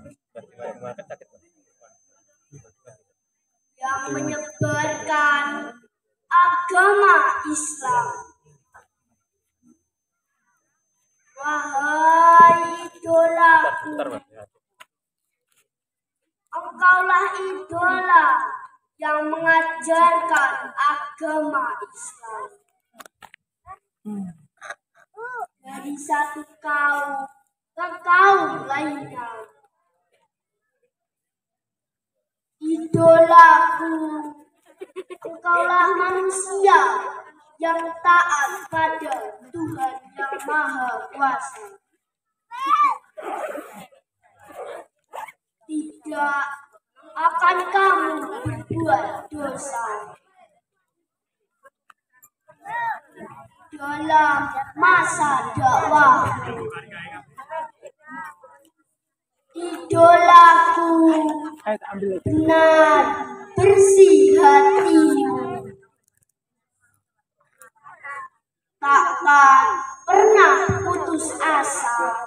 yang menyebarkan agama Islam. Wahai idolaku, engkaulah idola yang mengajarkan agama Islam. Dari satu kaum ke kaum lainnya, idolaku, engkaulah manusia yang taat pada Tuhan yang Maha Kuasa. Tidak akan kamu berbuat dosa. Dalam masa dakwahku, idolaku, benar bersih hatimu, takkan pernah putus asa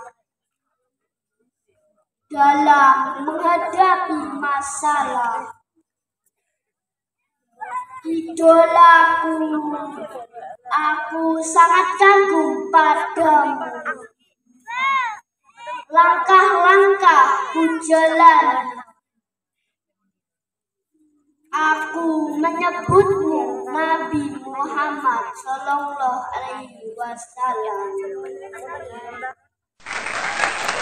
dalam menghadapi masalah. Idolaku, aku sangat kagum padamu. Langkah-langkahku jalan, aku menyebutmu Nabi Muhammad Sallallahu Alaihi Wasallam.